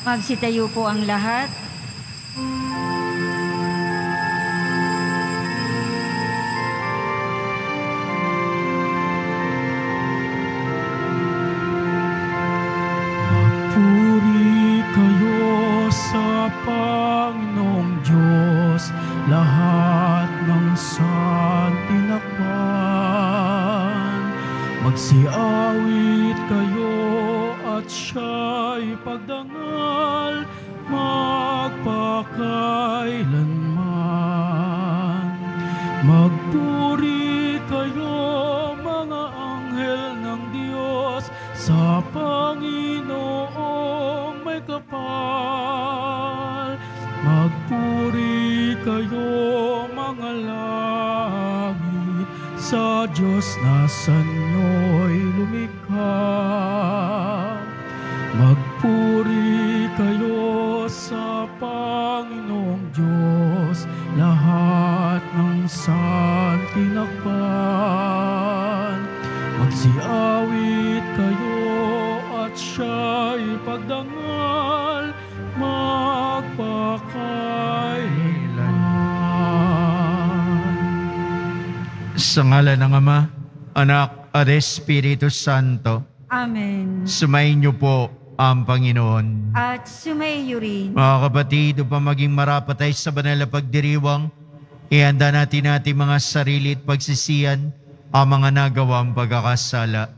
Magsitayo po ang lahat. Magpuri kayo sa Panginoong Diyos, lahat ng santinakpan. Magsiawit kayo at siya'y pagdangal magpakailanman. Magpuri kayo mga anghel ng Diyos sa Panginoong may kapal. Magpuri kayo mga langit sa Diyos na sanyo'y lumikha. Magpuri kayo sa Panginoong Diyos, lahat ng santinakpan. Magsiawit kayo at siya'y pagdangal magpakailanman. Sa ngalan ng Ama, Anak at Espiritu Santo. Amen. Sumayin niyo po ang Panginoon. At sumayo rin. Mga kapatid, upang maging marapat tayo sa banal na pagdiriwang, ihanda natin mga sarili at pagsisiyan ang mga nagawang pagkakasala.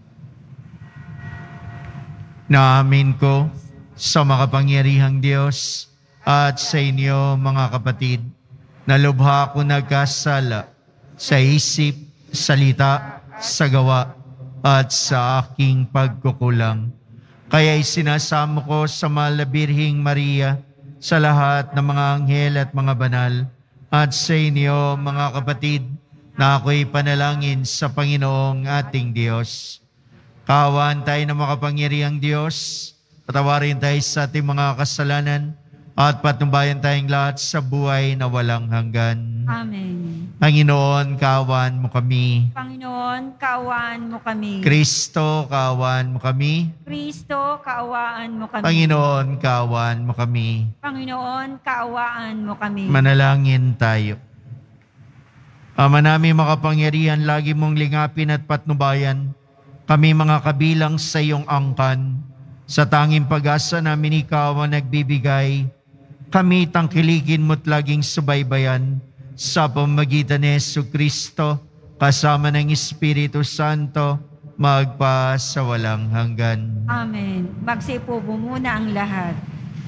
Naamin ko sa makapangyarihang Diyos at sa inyo mga kapatid, na lubha ko nagkasala sa isip, salita, sa gawa at sa aking pagkukulang. Kaya'y sinasamo ko sa mahal na Birheng Maria, sa lahat ng mga anghel at mga banal, at sa inyo mga kapatid, na ako'y panalangin sa Panginoong ating Diyos. Kaawaan tayo ng makapangyarihang Diyos, patawarin tayo sa ating mga kasalanan, at patnubayan tayong lahat sa buhay na walang hanggan. Amen. Panginoon, kaawaan mo kami. Panginoon, kaawaan mo kami. Kristo, kaawaan mo kami. Kristo, kaawaan mo kami. Panginoon, kaawaan mo kami. Panginoon, kaawaan mo kami. Manalangin tayo. Ama namin makapangyarihan, lagi mong lingapin at patnubayan kami mga kabilang sa iyong angkan. Sa tanging pag-asa namin ikaw ang nagbibigay, kami tangkilikin mo't laging subaybayan sa pamamagitan ni Jesucristo, kasama ng Espiritu Santo, magpa sa walang hanggan. Amen. Magsipo muna ang lahat.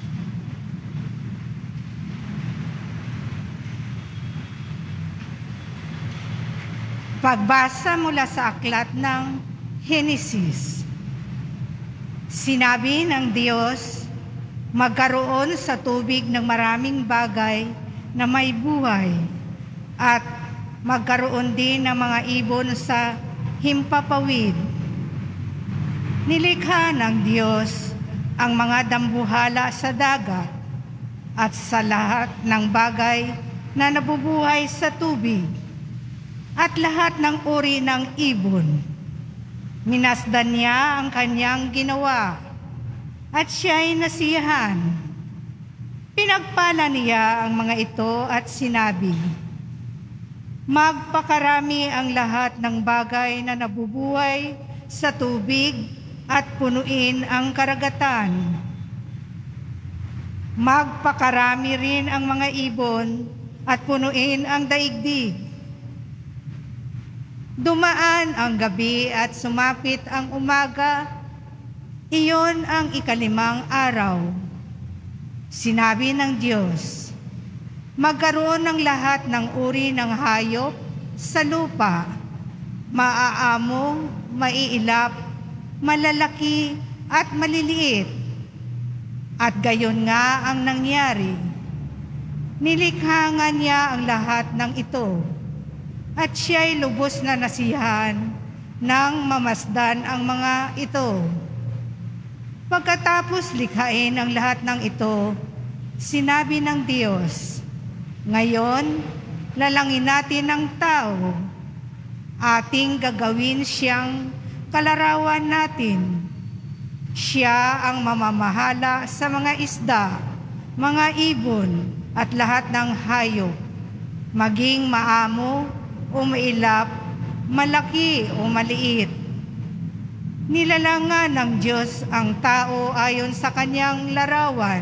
Pagbasa mula sa aklat ng Henesis. Sinabi ng Diyos, magkaroon sa tubig ng maraming bagay na may buhay, at magkaroon din ng mga ibon sa himpapawid. Nilikha ng Diyos ang mga dambuhala sa dagat at sa lahat ng bagay na nabubuhay sa tubig, at lahat ng uri ng ibon. Minasdan niya ang kanyang ginawa, at siya'y nasiyahan. Pinagpala niya ang mga ito at sinabi, magpakarami ang lahat ng bagay na nabubuhay sa tubig at punuin ang karagatan. Magpakarami rin ang mga ibon at punuin ang daigdig. Dumaan ang gabi at sumapit ang umaga, iyon ang ikalimang araw. Sinabi ng Diyos, magkaroon ng lahat ng uri ng hayop sa lupa, maaamo, maiilap, malalaki at maliliit. At gayon nga ang nangyari. Nilikha nga niya ang lahat ng ito, at siya'y lubos na nasiyahan nang mamasdan ang mga ito. Pagkatapos likhain ang lahat ng ito, sinabi ng Diyos, ngayon, lalangin natin ang tao, ating gagawin siyang kalarawan natin. Siya ang mamamahala sa mga isda, mga ibon, at lahat ng hayop, maging maamo o mailap, malaki o maliit. Nilalangan ng Diyos ang tao ayon sa kanyang larawan.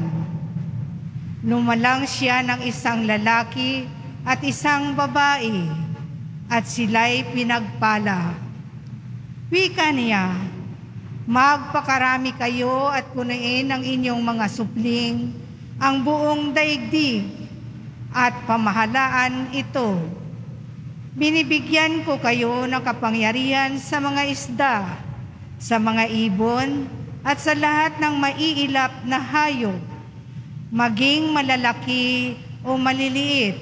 Lumalang siya ng isang lalaki at isang babae, at sila'y pinagpala. Wika niya, magpakarami kayo at punuin ang inyong mga supling, ang buong daigdig at pamahalaan ito. Binibigyan ko kayo ng kapangyarihan sa mga isda, sa mga ibon, at sa lahat ng maiilap na hayop, maging malalaki o maliliit.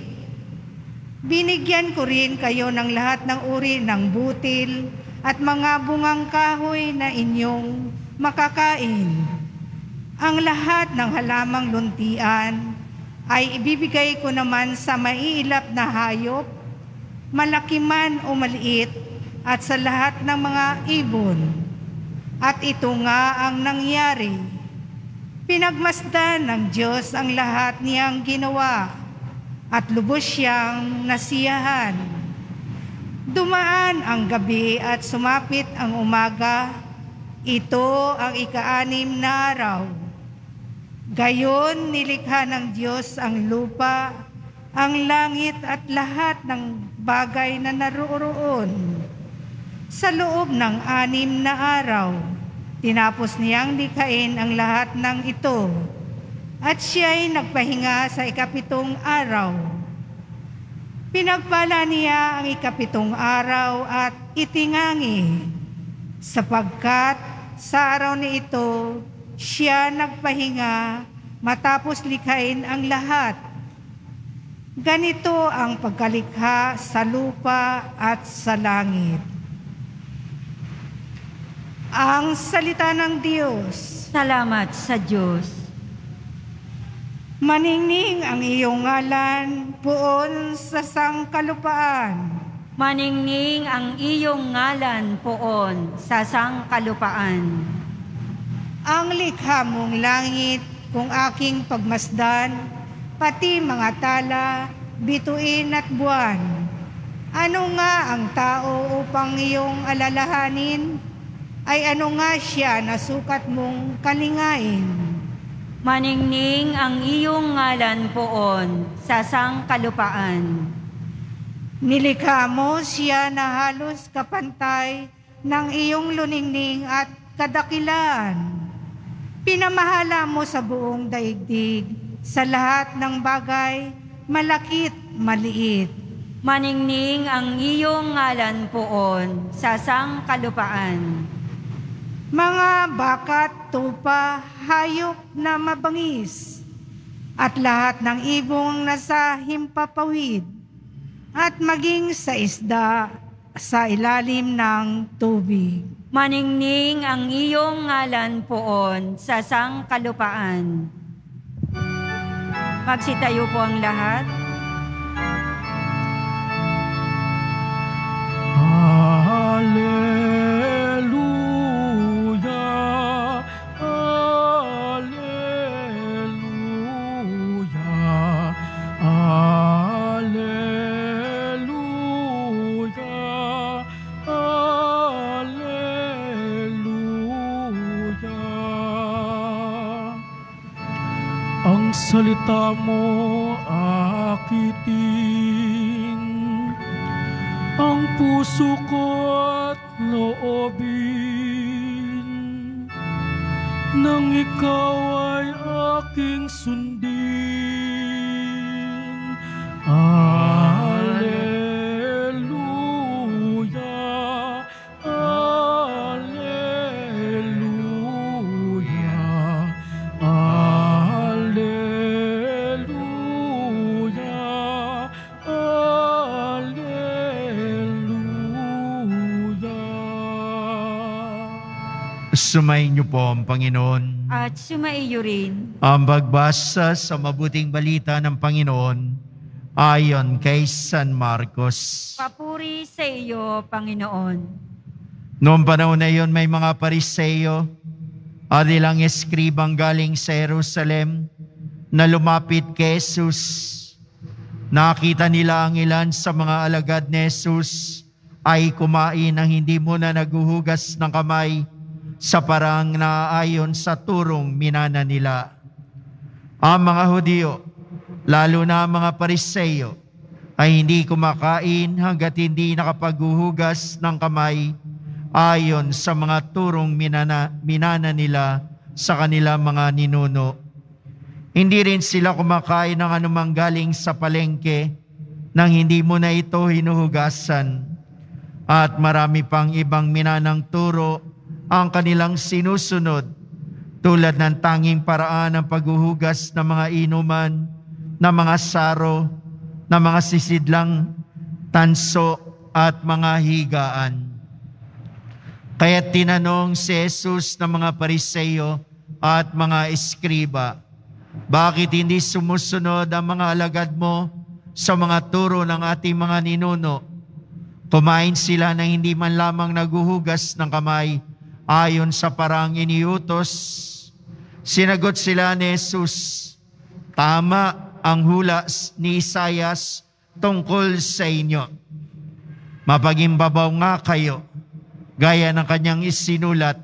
Binigyan ko rin kayo ng lahat ng uri ng butil at mga bungang kahoy na inyong makakain. Ang lahat ng halamang luntian ay ibibigay ko naman sa maiilap na hayop, malaki man o maliit, at sa lahat ng mga ibon. At ito nga ang nangyari. Pinagmasdan ng Diyos ang lahat niyang ginawa, at lubos siyang nasiyahan. Dumaan ang gabi at sumapit ang umaga. Ito ang ika-6 na araw. Gayon nilikha ng Diyos ang lupa, ang langit at lahat ng bagay na naroroon. Sa loob ng 6 na araw, tinapos niyang likhain ang lahat ng ito, at siya'y nagpahinga sa ika-7 araw. Pinagpala niya ang ika-7 araw at itingangi, sapagkat sa araw na ito siya nagpahinga matapos likhain ang lahat. Ganito ang pagkalikha sa lupa at sa langit. Ang salita ng Diyos. Salamat sa Diyos. Maningning ang iyong ngalan poon sa sangkalupaan. Maningning ang iyong ngalan poon sa sangkalupaan. Ang likha mong langit kung aking pagmasdan, pati mga tala, bituin at buwan. Ano nga ang tao upang iyong alalahanin? Ay ano nga siya na sukat mong kalingain? Maningning ang iyong ngalan poon sa sangkalupaan. Nilikha mo siya na halos kapantay ng iyong luningning at kadakilaan. Pinamahala mo sa buong daigdig, sa lahat ng bagay, malakit, maliit. Maningning ang iyong ngalan poon sa sangkalupaan. Mga bakat, tupa, hayop na mabangis, at lahat ng ibong nasa himpapawid, at maging sa isda sa ilalim ng tubig. Maningning ang iyong ngalan poon sa sangkalupaan. Magsitayo po ang lahat. Ang salita mo akitin, ang puso ko at loobin, nang ikaw ay aking sundin. Alleluia, alleluia, alleluia, alleluia. Sumayin niyo po ang Panginoon. At sumaiyo rin. Ang pagbasa sa mabuting balita ng Panginoon ayon kay San Marcos. Papuri sa iyo, Panginoon. Noong panahon na iyon, may mga Pariseo at ilang eskribang galing sa Jerusalem na lumapit kay Jesus. Nakita nila ang ilan sa mga alagad ni Jesus ay kumain ng hindi muna naguhugas ng kamay sa parang naaayon sa turong minana nila. Ang mga Hudyo, lalo na ang mga Pariseo, ay hindi kumakain hanggat hindi nakapaghuhugas ng kamay ayon sa mga turong minana nila sa kanilang mga ninuno. Hindi rin sila kumakain ng anumang galing sa palengke nang hindi mo na ito hinuhugasan. At marami pang ibang minanang turo ang kanilang sinusunod, tulad ng tanging paraan ng paghuhugas ng mga inuman, ng mga saro, ng mga sisidlang tanso at mga higaan. Kaya tinanong si Jesus ng mga Pariseo at mga eskriba, bakit hindi sumusunod ang mga alagad mo sa mga turo ng ating mga ninuno? Kumain sila na hindi man lamang naguhugas ng kamay ayon sa parang iniutos. Sinagot sila ni Jesus, tama ang hula ni Isaias tungkol sa inyo. Mapagimbabaw nga kayo, gaya ng kanyang isinulat,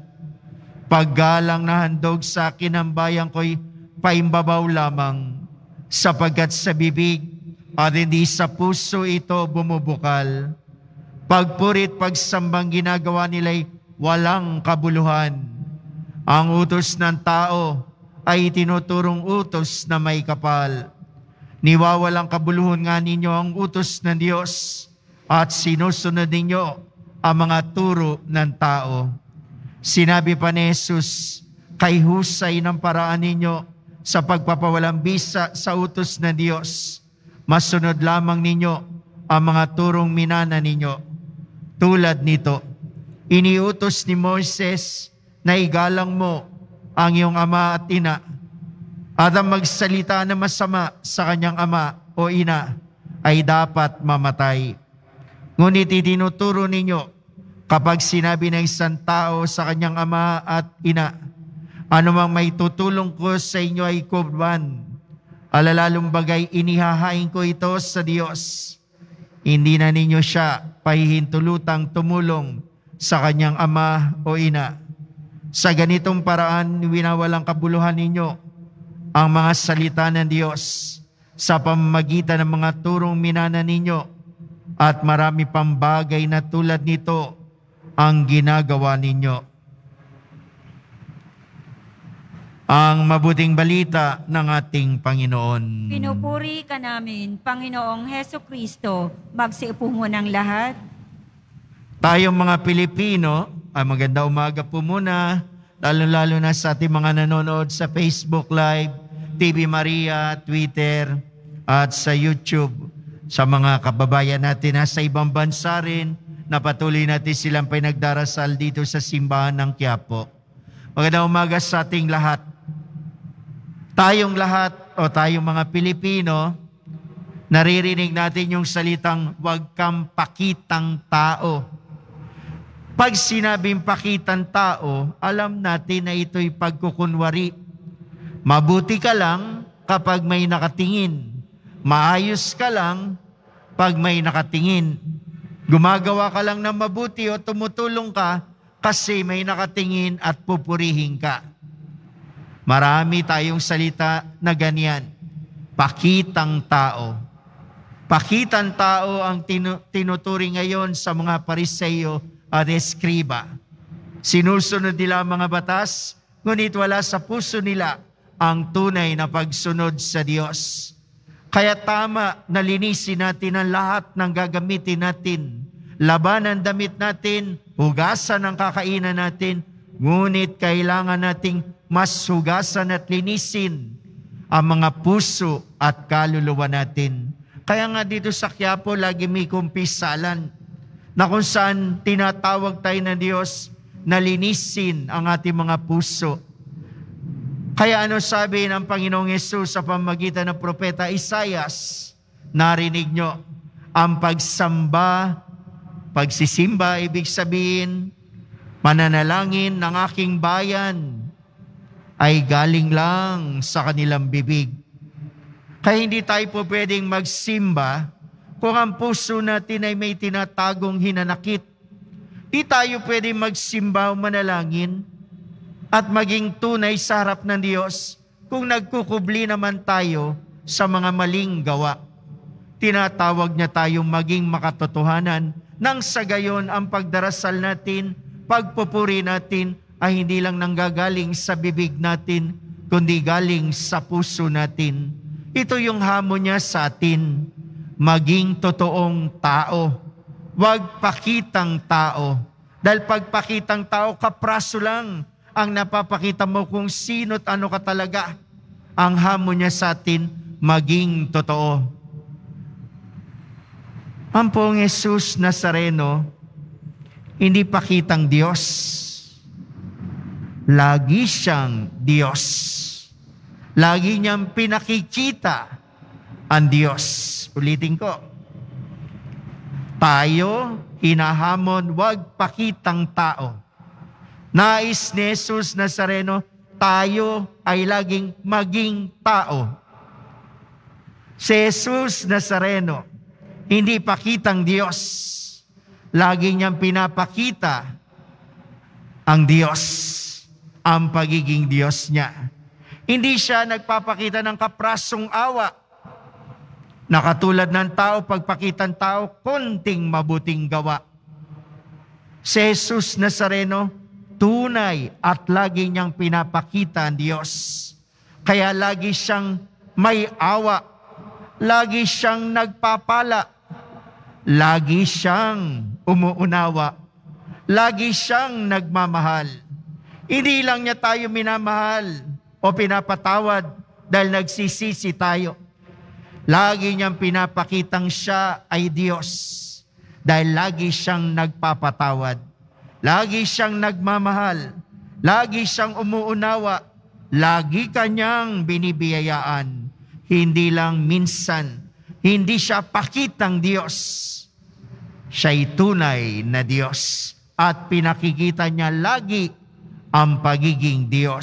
paggalang na handog sa akin ang bayang ko'y paimbabaw lamang, sapagkat sa bibig at hindi sa puso ito bumubukal. Pagpurit pagsambang ginagawa nila'y walang kabuluhan. Ang utos ng tao ay tinuturong utos na may kapal. Niwawalang kabuluhan nga ninyo ang utos ng Diyos at sinusunod ninyo ang mga turo ng tao. Sinabi pa ni Jesus, kay husay ng paraan ninyo sa pagpapawalang bisa sa utos ng Diyos, masunod lamang ninyo ang mga turong minana ninyo. Tulad nito, iniutos ni Moises na igalang mo ang iyong ama at ina, at ang magsalita na masama sa kanyang ama o ina ay dapat mamatay. Ngunit itinuturo ninyo, kapag sinabi ng isang tao sa kanyang ama at ina, anumang may tutulong ko sa inyo ay kurban, alalalong bagay inihahain ko ito sa Diyos. Hindi na ninyo siya pahihintulutang tumulong sa kanyang ama o ina. Sa ganitong paraan, winawalang kabuluhan ninyo ang mga salita ng Diyos sa pamamagitan ng mga turong minana ninyo, at marami pang bagay na tulad nito ang ginagawa ninyo. Ang mabuting balita ng ating Panginoon. Pinupuri ka namin, Panginoong Heso Kristo. Magsiupo mo ng lahat. Tayong mga Pilipino, maganda umaga po muna, lalo-lalo na sa ating mga nanonood sa Facebook Live, TV Maria, Twitter, at sa YouTube. Sa mga kababayan natin na sa ibang bansa rin, na patuloy natin silang pinagdarasal dito sa simbahan ng QUIAPO. Magandang umaga sa ating lahat. Tayong lahat o tayong mga Pilipino, naririnig natin yung salitang huwag kang pakitang tao. Pag sinabing pakitang tao, alam natin na ito'y pagkukunwari. Mabuti ka lang kapag may nakatingin. Maayos ka lang pag may nakatingin. Gumagawa ka lang ng mabuti o tumutulong ka kasi may nakatingin at pupurihin ka. Marami tayong salita na ganyan. Pakitang tao. Pakitang tao ang tinuturing ngayon sa mga Pariseo at eskriba. Sinusunod nila ang mga batas, ngunit wala sa puso nila ang tunay na pagsunod sa Diyos. Kaya tama na linisin natin ang lahat ng gagamitin natin. Laban ang damit natin, hugasan ang kakainan natin, ngunit kailangan nating mas hugasan at linisin ang mga puso at kaluluwa natin. Kaya nga dito sa QUIAPO, lagi may kumpisalan na kung saan tinatawag tayo ng Diyos na linisin ang ating mga puso. Kaya ano sabi ng Panginoong Yesus sa pamamagitan ng propeta Isaias? Narinig nyo, ang pagsisimba, ibig sabihin, mananalangin ng aking bayan ay galing lang sa kanilang bibig. Kaya hindi tayo po pwedeng magsimba kung ang puso natin ay may tinatagong hinanakit. Di tayo pwedeng magsimba o manalangin at maging tunay sa harap ng Diyos kung nagkukubli naman tayo sa mga maling gawa. Tinatawag niya tayong maging makatotohanan nang sa gayon ang pagdarasal natin, pagpupuri natin ay hindi lang nanggagaling sa bibig natin, kundi galing sa puso natin. Ito yung hamon niya sa atin, maging totoong tao. Huwag pakitang tao. Dahil pagpakitang tao, kapraso lang ang napapakita mo kung sino't ano ka talaga. Ang hamon niya sa atin, maging totoo. Ang Poong Jesus Nazareno, hindi pakitang Diyos. Lagi siyang Diyos. Lagi niyang pinakikita ang Diyos. Ulitin ko. Tayo, hinahamon, huwag pakitang tao. Nais ni Jesus Nazareno, tayo ay laging maging tao. Si Jesus Nazareno, hindi pakitang Diyos. Lagi niyang pinapakita ang Diyos, ang pagiging Diyos niya. Hindi siya nagpapakita ng kaprasong awa. Na katulad ng tao, pagpakitang tao, konting mabuting gawa. Si Jesus Nazareno, tunay at lagi niyang pinapakita ang Diyos. Kaya lagi siyang may awa. Lagi siyang nagpapala. Lagi siyang umuunawa. Lagi siyang nagmamahal. Hindi lang niya tayo minamahal o pinapatawad dahil nagsisisi tayo. Lagi niyang pinapakitang siya ay Diyos dahil lagi siyang nagpapatawad. Lagi siyang nagmamahal. Lagi siyang umuunawa. Lagi kanyang binibiyayaan. Hindi lang minsan. Hindi siya pakitang Diyos. Siya'y tunay na Diyos. At pinakikita niya lagi ang pagiging Diyos.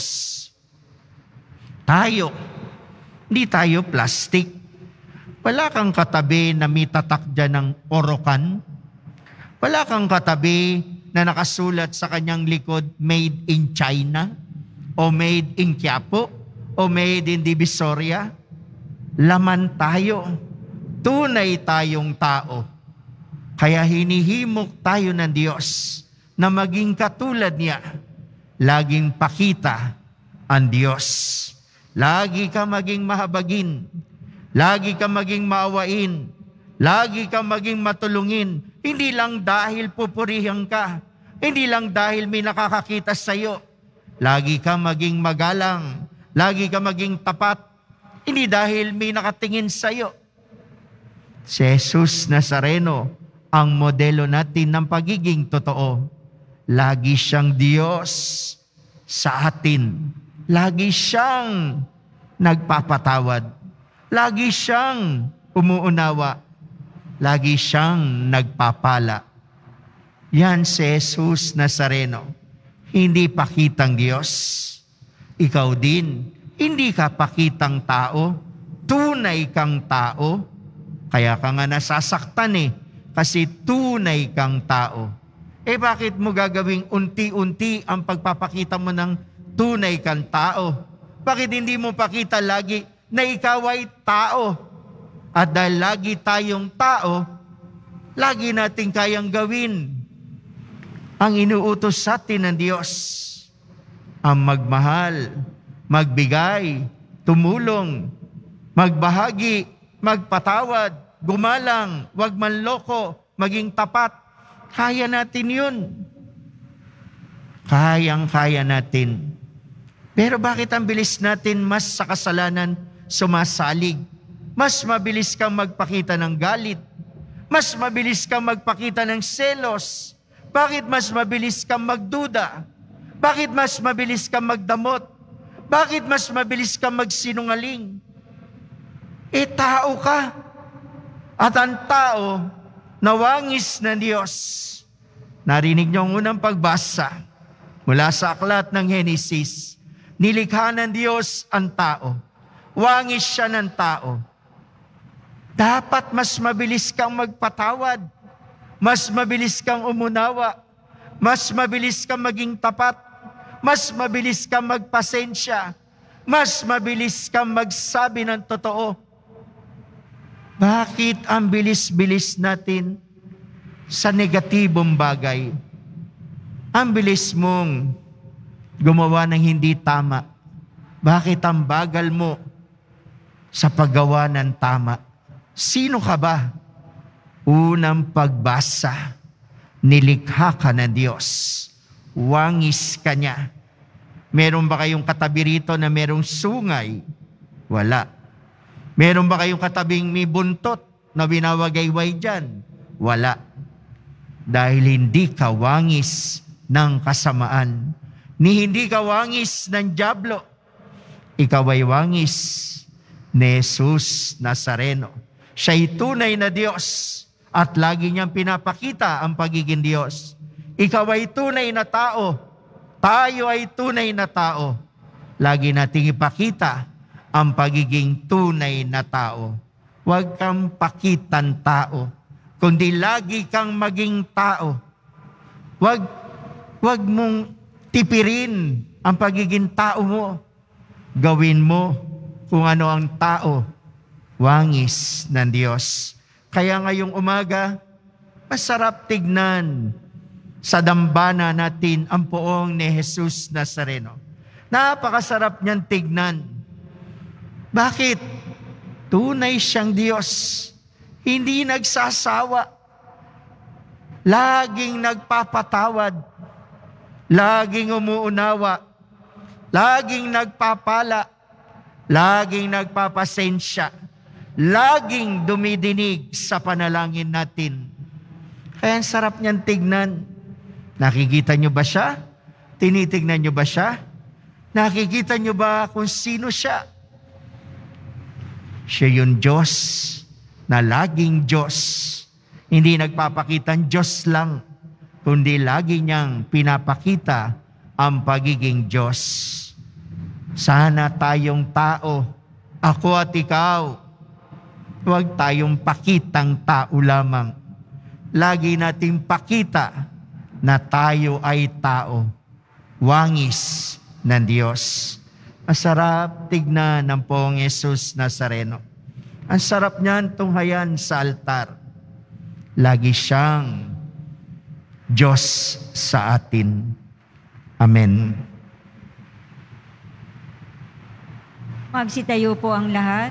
Tayo, hindi tayo plastic. Wala kang katabi na may tatak dyan ng orokan. Wala kang katabi na nakasulat sa kanyang likod, made in China, o made in QUIAPO, o made in Divisoria. Laman tayo. Tunay tayong tao. Kaya hinihimok tayo ng Diyos na maging katulad niya. Laging pakita ang Diyos. Lagi ka maging mahabagin. Lagi ka maging maawain. Lagi ka maging matulungin. Hindi lang dahil pupurihan ka. Hindi lang dahil may nakakakita sa iyo. Lagi ka maging magalang. Lagi ka maging tapat. Hindi dahil may nakatingin sa iyo. Si Jesus Nazareno, ang modelo natin ng pagiging totoo. Lagi siyang Diyos sa atin. Lagi siyang nagpapatawad. Lagi siyang umuunawa. Lagi siyang nagpapala. Yan si Jesus Nazareno. Hindi pakitang Diyos. Ikaw din, hindi ka pakitang tao. Tunay kang tao. Kaya ka nga nasasaktan kasi tunay kang tao. Bakit mo gagawing unti-unti ang pagpapakita mo ng tunay kang tao? Bakit hindi mo pakita lagi na ikaw ay tao? At dahil lagi tayong tao, lagi natin kayang gawin ang inuutos sa atin ng Diyos. Ang magmahal, magbigay, tumulong, magbahagi, magpatawad, gumalang, wag manloko, maging tapat. Kaya natin yun. Kayang-kaya natin. Pero bakit ang bilis natin mas sa kasalanan sumasalig? Mas mabilis kang magpakita ng galit. Mas mabilis kang magpakita ng selos. Bakit mas mabilis kang magduda? Bakit mas mabilis kang magdamot? Bakit mas mabilis kang magsinungaling? Tao ka. At ang tao, nawangis ng Diyos. Narinig niyo ang unang pagbasa mula sa aklat ng Henesis. Nilikha ng Diyos ang tao. Wangis siya ng tao. Dapat mas mabilis kang magpatawad. Mas mabilis kang umunawa. Mas mabilis kang maging tapat. Mas mabilis kang magpasensya. Mas mabilis kang magsabi ng totoo. Bakit ang bilis-bilis natin sa negatibong bagay? Ang bilis mong gumawa ng hindi tama. Bakit ang bagal mo sa paggawa ng tama? Sino ka ba? Unang pagbasa, nilikha ka ng Diyos. Wangis ka niya. Meron ba kayong katabi rito na merong sungay? Wala. Meron ba kayong katabing may buntot na binawagayway dyan? Wala. Dahil hindi ka wangis ng kasamaan. Ni hindi ka wangis ng dyablo. Ikaw ay wangis ni Jesus Nazareno. Siya'y tunay na Diyos at lagi niyang pinapakita ang pagiging Diyos. Ikaw ay tunay na tao. Tayo ay tunay na tao. Lagi nating ipakita ang pagiging tunay na tao. Huwag kang pakitan tao, kundi lagi kang maging tao. Huwag mong tipirin ang pagiging tao mo. Gawin mo kung ano ang tao. Wangis ng Diyos. Kaya ngayong umaga, masarap tignan sa dambana natin ang poong ni Jesus Nazareno. Napakasarap niyan tignan. Bakit? Tunay siyang Diyos. Hindi nagsasawa. Laging nagpapatawad. Laging umuunawa. Laging nagpapala. Laging nagpapasensya. Laging dumidinig sa panalangin natin. Kaya ang sarap niyan tignan. Nakikita niyo ba siya? Tinitignan niyo ba siya? Nakikita niyo ba kung sino siya? Siya yung Diyos na laging Diyos. Hindi nagpapakitang Diyos lang, kundi lagi niyang pinapakita ang pagiging Diyos. Sana tayong tao, ako at ikaw, huwag tayong pakitang tao lamang. Lagi nating pakita na tayo ay tao, wangis ng Diyos. Masarap tignan ng poong Jesus Nazareno. Ang sarap niyan tunghayan sa altar. Lagi siyang Diyos sa atin. Amen. Magsitayo po ang lahat.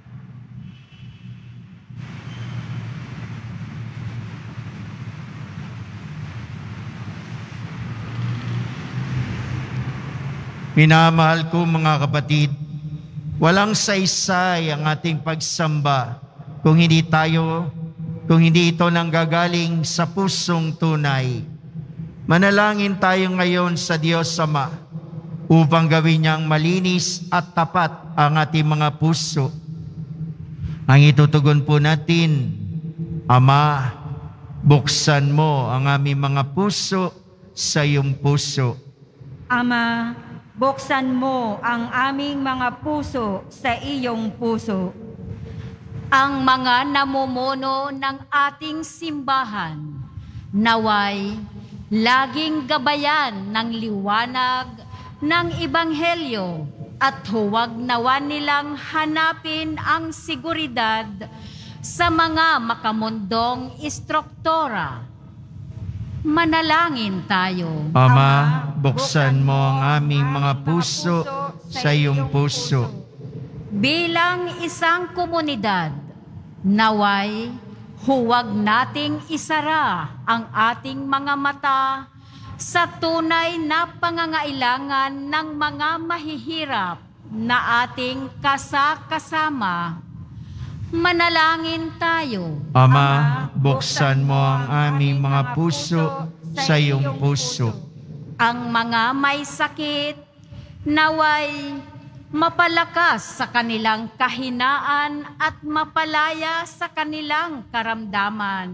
Minamahal ko mga kapatid, walang saysay ang ating pagsamba kung hindi ito nanggagaling sa pusong tunay. Manalangin tayo ngayon sa Diyos Ama upang gawin niyang malinis at tapat ang ating mga puso. Ang itutugon po natin, Ama, buksan mo ang aming mga puso sa iyong puso. Ama, buksan mo ang aming mga puso sa iyong puso. Ang mga namumuno ng ating simbahan, naway laging gabayan ng liwanag ng Ebanghelyo at huwag nawa nilang hanapin ang seguridad sa mga makamundong istruktura. Manalangin tayo. Ama, buksan mo ang aming mga puso sa iyong puso. Bilang isang komunidad, naway huwag nating isara ang ating mga mata sa tunay na pangangailangan ng mga mahihirap na ating kasama. Manalangin tayo. Ama, buksan mo ang aming mga puso sa iyong puso. Ang mga may sakit, naway mapalakas sa kanilang kahinaan at mapalaya sa kanilang karamdaman.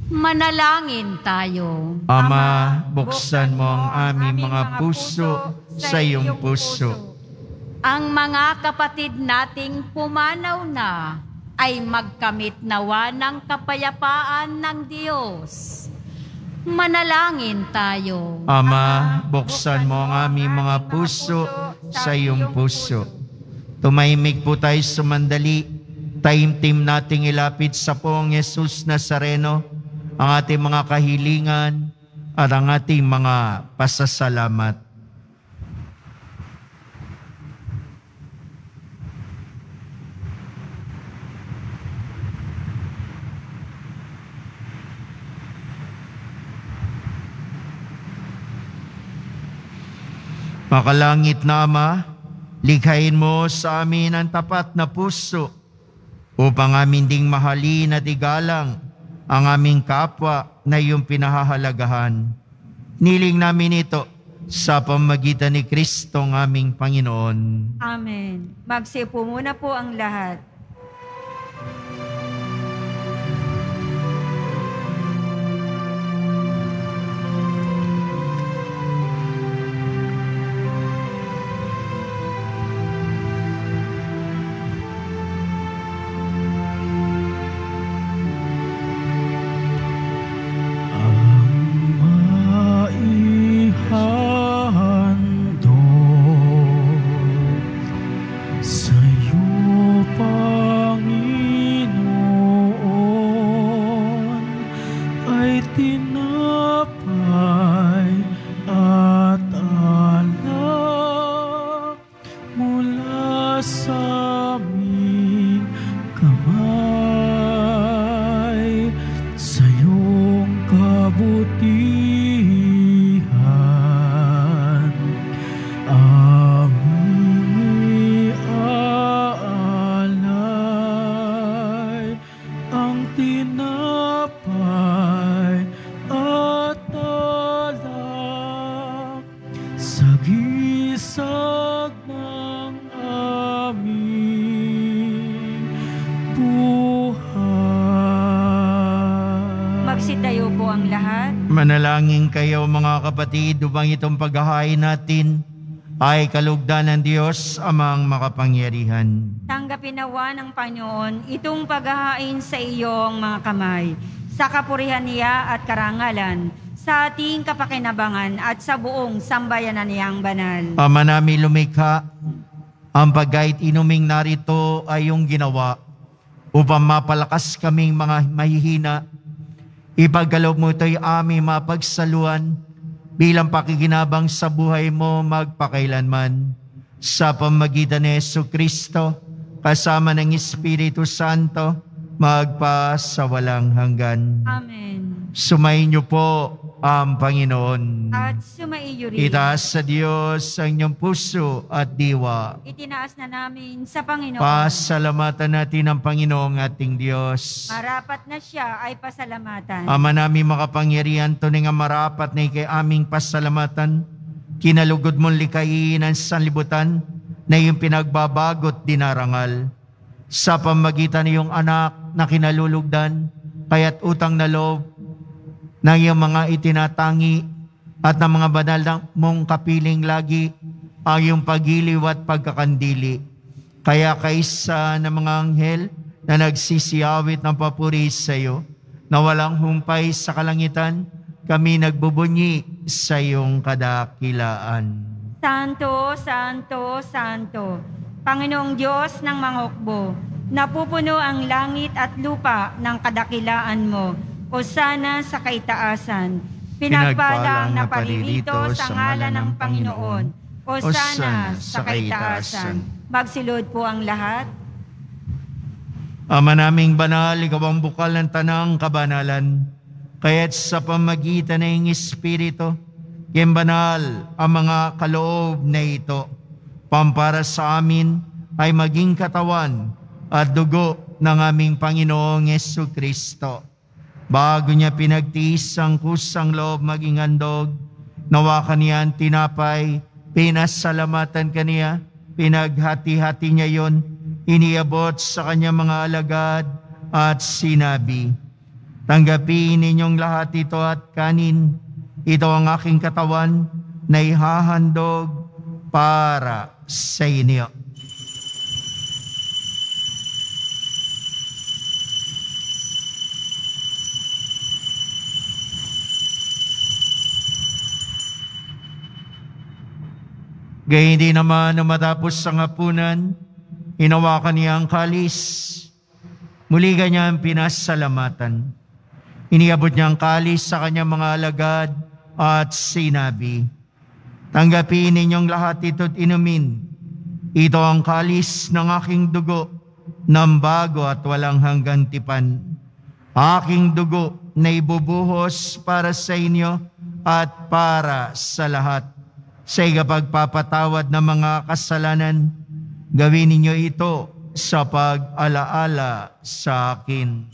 Manalangin tayo. Ama, buksan mo ang aming mga puso sa iyong puso. Ang mga kapatid nating pumanaw na ay magkamit nawa ng kapayapaan ng Diyos. Manalangin tayo. Ama, buksan mo ang aming mga puso sa iyong puso. Tumahimik po tayo sa mandali. Taimtim nating ilapit sa poong Jesus Nazareno ang ating mga kahilingan at ang ating mga pasasalamat. Makalangit na Ama, likhain mo sa amin ang tapat na puso upang amin ding mahalin at igalang ang aming kapwa na iyong pinahahalagahan. Niling namin ito sa pamamagitan ni Kristo ang aming Panginoon. Amen. Magsipo muna po ang lahat. Magsitayo po ang lahat. Manalangin kayo mga kapatid upang itong paghahain natin ay kalugdan ng Diyos amang makapangyarihan. Tanggapin nawa ng Panginoon itong paghahain sa iyong mga kamay, sa kapurihan niya at karangalan, sa ating kapakinabangan at sa buong sambayanan niyang banal. Ama namin lumikha, ang pagkait inuming narito ay iyong ginawa upang mapalakas kaming mga mahihina. Ipagkaloob mo ito'y aming mapagsaluan bilang pakikinabang sa buhay mo magpakailanman. Sa pamamagitan ni Jesucristo, kasama ng Espiritu Santo, magpasawalang hanggan. Amen. Sumayin niyo po ang Panginoon. At sumaiyo rin. Itaas sa Diyos ang inyong puso at diwa. Itinaas na namin sa Panginoon. Pasalamatan natin ang Panginoong ating Diyos. Marapat na siya ay pasalamatan. Ama namin makapangyarihan, tunay nga marapat na ikay aming pasalamatan. Kinalugod mong likayin ang sanlibutan na iyong pinagbabagot dinarangal. Sa pamagitan ng iyong anak na kinalulugdan, kaya't utang na loob ng iyong mga itinatangi at ng mga banal mong kapiling lagi ang iyong pagiliw at pagkakandili. Kaya kaisa ng mga anghel na nagsisiyawit ng papuri sa iyo, na walang humpay sa kalangitan, kami nagbubunyi sa iyong kadakilaan. Santo, Santo, Santo, Panginoong Diyos ng mga hukbo, napupuno ang langit at lupa ng kadakilaan mo. Hosana sa kaitaasan. Pinagpalang na paririto sa ngalan ng Panginoon. Hosana sa kaitaasan. Magsilod po ang lahat. Ama naming banal, ikaw ang bukal ng tanang kabanalan. Kaya't sa pamagitan ng Espiritu, yung banal ang mga kaloob na ito, pampara sa amin ay maging katawan at dugo ng aming Panginoong Jesucristo. Bago niya pinagtiis ang kusang loob maging handog, nawa kaniya ang tinapay, pinasalamatan kaniya, pinaghati-hati niya yon, iniabot sa kanya mga alagad at sinabi, tanggapin ninyong lahat ito at kanin, ito ang aking katawan na ihahandog para sa inyo. Gayun din naman na matapos ang hapunan, hinawakan niya ang kalis. Muli kanyang pinasalamatan. Iniabot niya ang kalis sa kanyang mga alagad at sinabi, "Tanggapin ninyong lahat ito't inumin. Ito ang kalis ng aking dugo, ng bago at walang hanggang tipan. Aking dugo na ibubuhos para sa inyo at para sa lahat. Sa ikapagpapatawad ng mga kasalanan, gawin ninyo ito sa pag-alaala sa akin."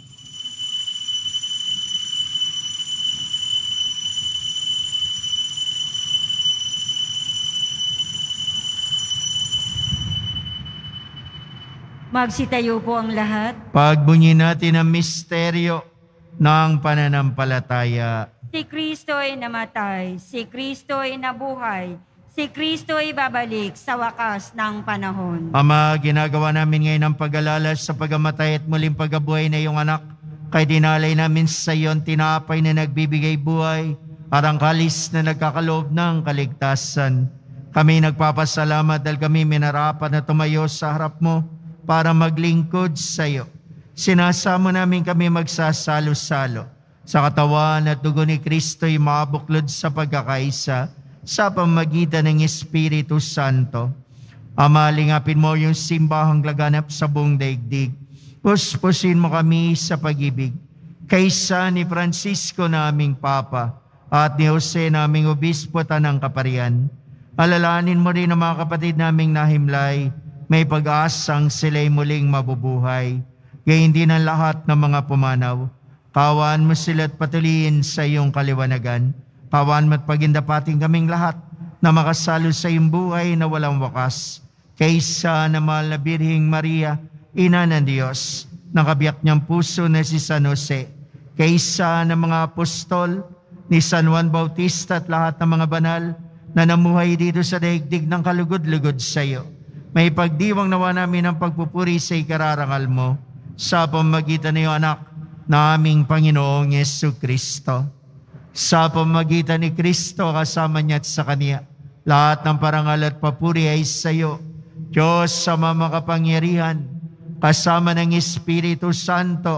Magsitayo po ang lahat. Pagbunyin natin ang misteryo ng pananampalataya. Si Kristo ay namatay, si Kristo ay nabuhay, si Kristo ay babalik sa wakas ng panahon. Ama, ginagawa namin ngayon ang pag-alala sa pagamatay at muling pagkabuhay na iyong anak. Kaya dinalay namin sa iyo ang tinapay na nagbibigay buhay at ang kalis na nagkakaloob ng kaligtasan. Kami nagpapasalamat dahil kami minarapat na tumayo sa harap mo para maglingkod sa iyo. Sinasamo namin kami magsasalo-salo sa katawan at dugo ni Kristo'y mabuklod sa pagkakaisa sa pamagitan ng Espiritu Santo. Ama, lingapin mo yung simbahang laganap sa buong daigdig. Puspusin mo kami sa pag-ibig. Kaysa ni Francisco na aming Papa at ni Jose na aming Obispo Tanang Kaparian, alalahanin mo rin ang mga kapatid naming nahimlay, may pag-asang sila'y muling mabubuhay. Gayon din ang lahat ng mga pumanaw. Kawaan mo sila at patuloyin sa iyong kaliwanagan. Kawaan mo at pagindapating kaming lahat na makasalo sa iyong buhay na walang wakas. Kaysa na mahal na Birheng Maria, Ina ng Diyos, nakabiyak niyang puso na si San Jose. Kaysa ng mga apostol, ni San Juan Bautista at lahat ng mga banal na namuhay dito sa daigdig ng kalugod-lugod sa iyo. May pagdiwang nawa namin ang pagpupuri sa ikararangal mo sa pamagitan ng iyong anak na aming Panginoong Jesucristo. Sa pamagitan ni Kristo kasama niya at sa Kanya, lahat ng parangal at papuri ay sa iyo, Diyos sa makapangyarihan, kasama ng Espiritu Santo,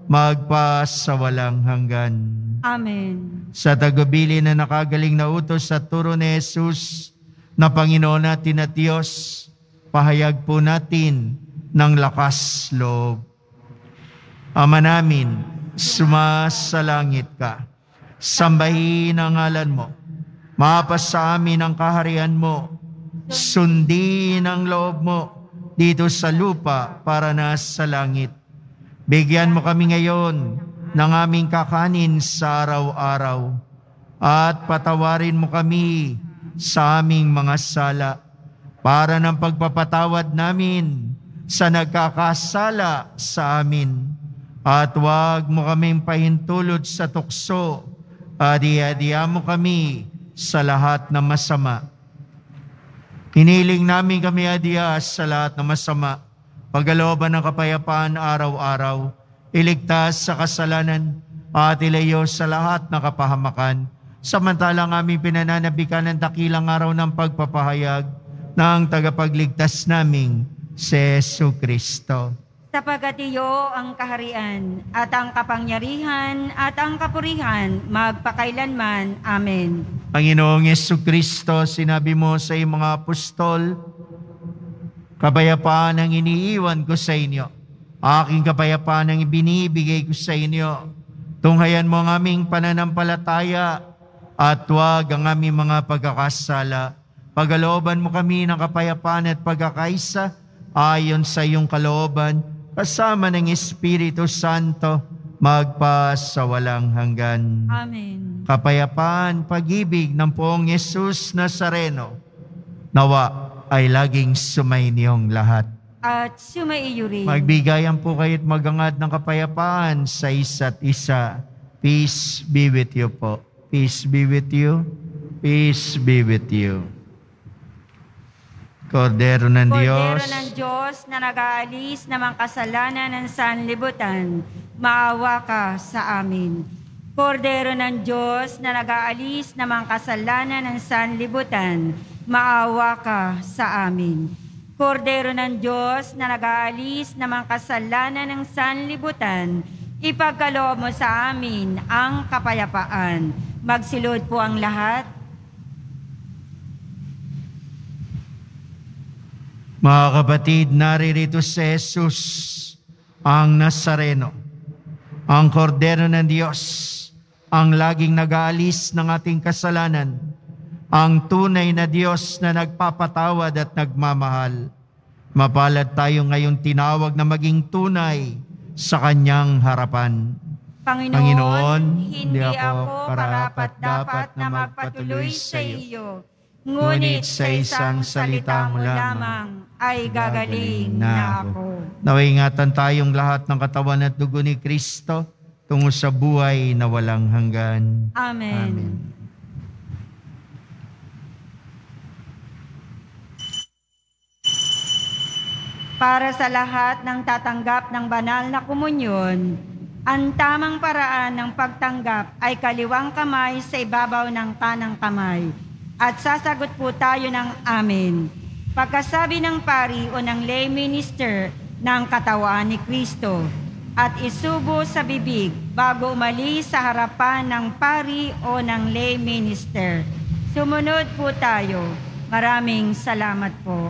magpasawalang hanggan. Amen. Sa tagubilin na nakagaling na utos at turo ni Jesus na Panginoon natin at Diyos, pahayag po natin ng lakas loob. Ama namin, sumasalangit ka. Sambahin ang ngalan mo. Mapasa amin ang kaharian mo. Sundin ang loob mo dito sa lupa para nasa langit. Bigyan mo kami ngayon ng aming kakanin sa araw-araw at patawarin mo kami sa aming mga sala para ng pagpapatawad namin sa nagkakasala sa amin. At huwag mo kaming pahintulot sa tukso at iadya mo kami sa lahat ng masama. Hiniling namin kami adya sa lahat ng masama, pagkalooban ng kapayapaan araw-araw, iligtas sa kasalanan at ilayo sa lahat ng kapahamakan, samantalang aming pinananabikan ng dakilang araw ng pagpapahayag ng tagapagligtas naming si Jesucristo. Sapagkat iyo ang kaharian at ang kapangyarihan at ang kapurihan magpakailanman. Amen. Panginoong Jesucristo, sinabi mo sa iyong mga apostol, kapayapaan ang iniiwan ko sa inyo. Aking kapayapaan ang ibinibigay ko sa inyo. Tunghayan mo ang aming pananampalataya at huwag ang aming mga pagkakasala. Pagalooban mo kami ng kapayapaan at pagkakaisa ayon sa iyong kalooban, kasama ng Espiritu Santo, magpasawalang hanggan. Amen. Kapayapaan, pag-ibig ng poong Jesus Nazareno, nawa ay laging sumainiyong lahat. At sumaiyo rin. Magbigayan po kayo't magangad ng kapayapaan sa isa't isa. Peace be with you po. Peace be with you. Peace be with you. Kordero ng Diyos, Kordero ng Diyos na nag-aalis ng mga kasalanan ng sanlibutan, maawa ka sa amin. Kordero ng Diyos na nag-aalis ng mga kasalanan ng sanlibutan, maawa ka sa amin. Kordero ng Diyos na nag-aalis ng mga kasalanan ng sanlibutan, ipagkaloob mo sa amin ang kapayapaan. Magsilod po ang lahat. mga kapatid, naririto si Jesus, ang Nazareno, ang Kordero ng Diyos, ang laging nag-aalis ng ating kasalanan, ang tunay na Diyos na nagpapatawad at nagmamahal. Mapalad tayo ngayong tinawag na maging tunay sa Kanyang harapan. Panginoon, hindi ako karapat-dapat na magpatuloy sa iyo, ngunit sa isang salita mo lamang ay gagaling na ako. Naway ingatan tayong lahat ng katawan at dugo ni Kristo tungo sa buhay na walang hanggan. Amen. Para sa lahat ng tatanggap ng banal na komunyon, ang tamang paraan ng pagtanggap ay kaliwang kamay sa ibabaw ng kanang kamay. At sasagot po tayo ng amen. Pagkasabi ng pari o ng lay minister ng katawan ni Kristo at isubo sa bibig bago umalis sa harapan ng pari o ng lay minister. Sumunod po tayo. Maraming salamat po.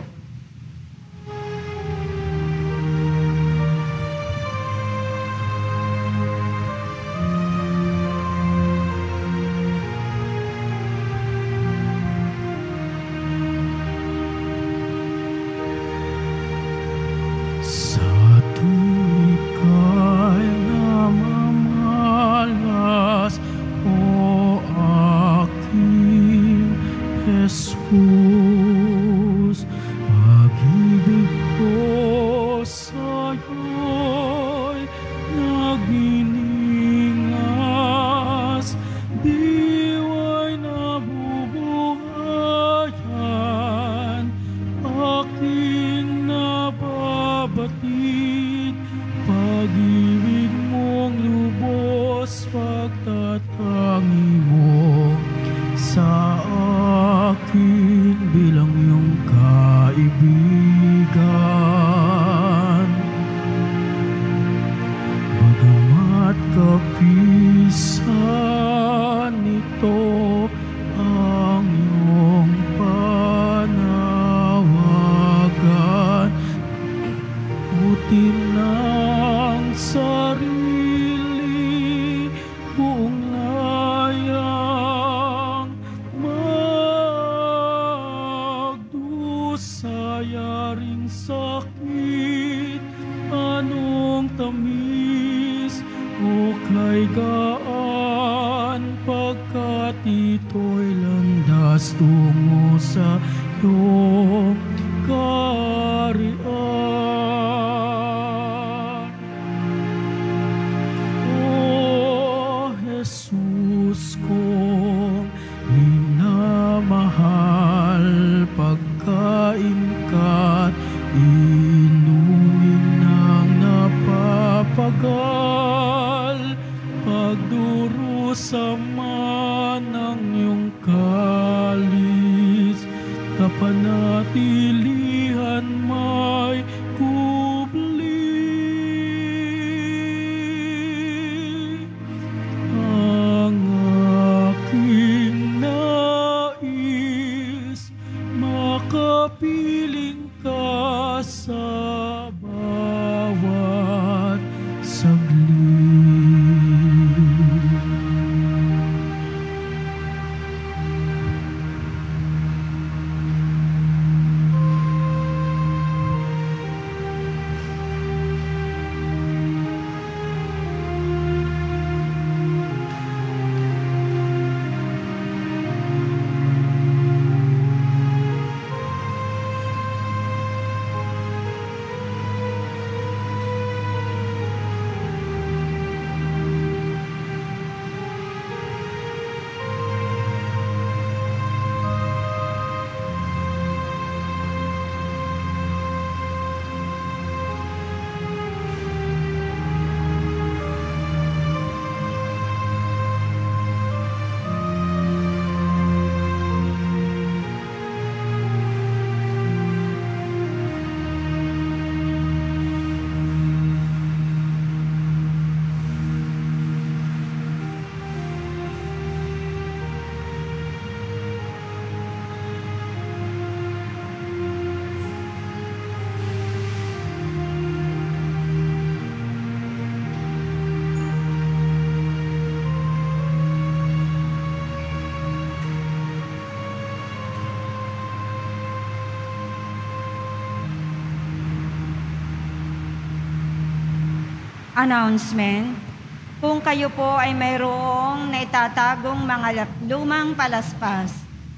Kapanatin Announcement. Kung kayo po ay mayroong naitatagong mga lumang palaspas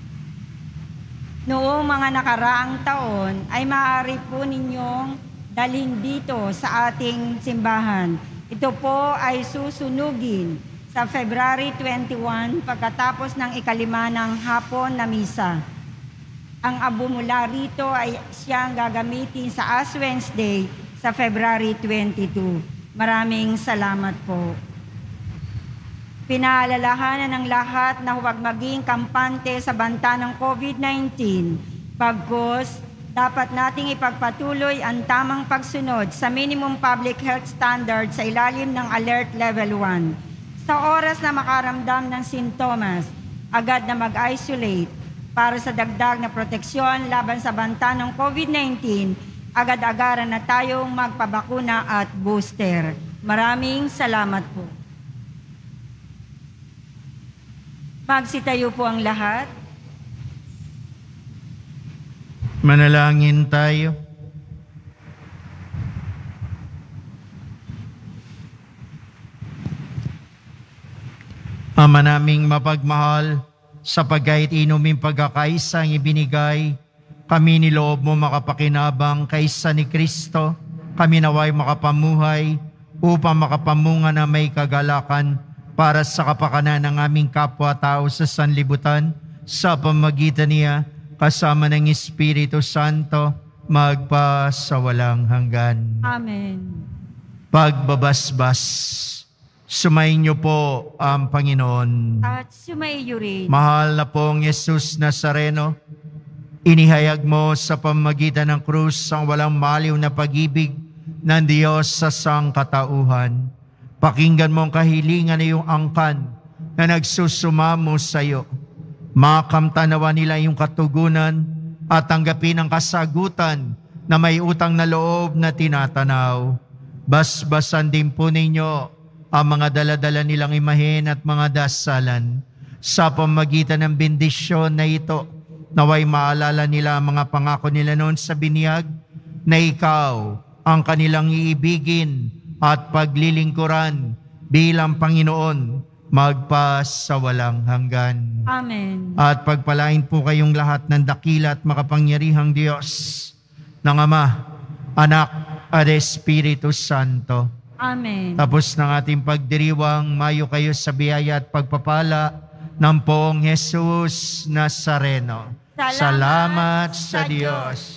noong mga nakaraang taon, ay maaari po ninyong dalhin dito sa ating simbahan. Ito po ay susunugin sa February 21 pagkatapos ng ikalima ng hapon na misa. Ang abo mula rito ay siyang gagamitin sa Ash Wednesday sa February 22. Maraming salamat po. Pinaalalahanan ng lahat na huwag maging kampante sa banta ng COVID-19. Pagkos, dapat nating ipagpatuloy ang tamang pagsunod sa minimum public health standards sa ilalim ng Alert Level 1. Sa oras na makaramdam ng sintomas, agad na mag-isolate para sa dagdag na proteksyon laban sa banta ng COVID-19, agad-agaran na tayong magpabakuna at booster. Maraming salamat po. Magsitayo po ang lahat. Manalangin tayo. Ama naming mapagmahal, sapagkait inuming pagkakaisang ibinigay, kami niloob mo makapakinabang kaysa ni Kristo, kami naway makapamuhay upang makapamunga na may kagalakan para sa kapakanan ng aming kapwa-tao sa sanlibutan, sa pamagitan niya, kasama ng Espiritu Santo, magpasawalang hanggan. Amen. Pagbabasbas, sumayin niyo po ang Panginoon. At sumaiyo rin. Mahal na pong Jesus Nazareno, inihayag mo sa pamagitan ng krus ang walang maliw na pag-ibig ng Diyos sa sangkatauhan. Pakinggan mo ang kahilingan na iyong angkan na nagsusumamo sa iyo. Makamtanawa nila iyong katugunan at tanggapin ang kasagutan na may utang na loob na tinatanaw. Basbasan din po ninyo ang mga daladala nilang imahen at mga dasalan. Sa pamagitan ng bendisyon na ito, naway maalala nila ang mga pangako nila noon sa binyag na ikaw ang kanilang iibigin at paglilingkuran bilang Panginoon magpasawalang hanggan. Amen. At pagpalain po kayong lahat ng dakila at makapangyarihang Diyos ng Ama, Anak at Espiritu Santo. Amen. Tapos ng ating pagdiriwang, mayo kayo sa biyaya at pagpapala ng Poong Jesus Nazareno. Salamat sa Diyos.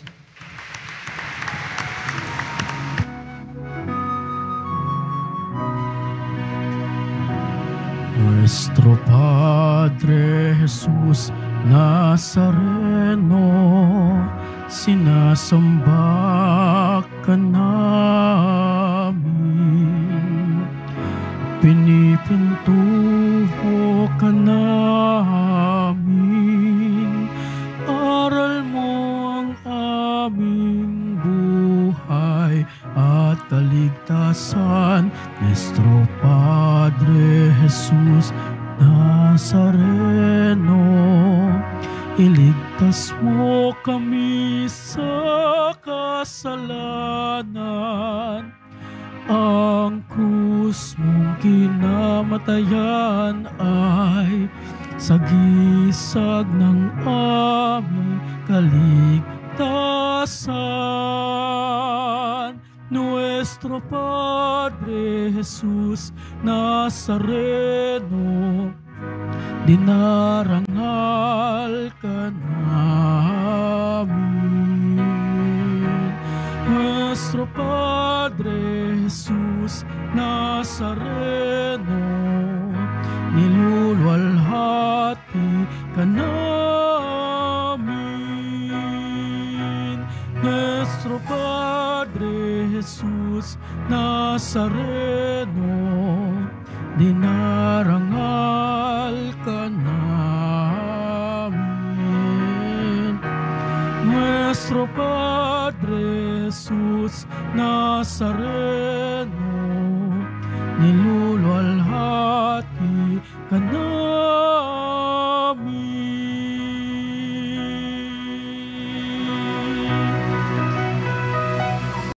Nuestro Padre Jesus Nazareno, sinasamba ka namin, pinipintuho ka namin, aral mo ang aming buhay at kaligtasan. Nuestro Padre Jesus Nazareno, iligtas mo kami sa kasalanan. Ang krus mong kinamatayan ay sagisag ng aming kaligtasan. Nuestro Padre Jesus Nazareno, dinarangal ka namin. Nuestro Padre Jesus Nazareno, niluluwalhati ka namin. Nuestro Padre Jesus Nazareno, dinarangal ka namin. Nuestro Padre Jesus Nazareno, niluluwalhati ka namin.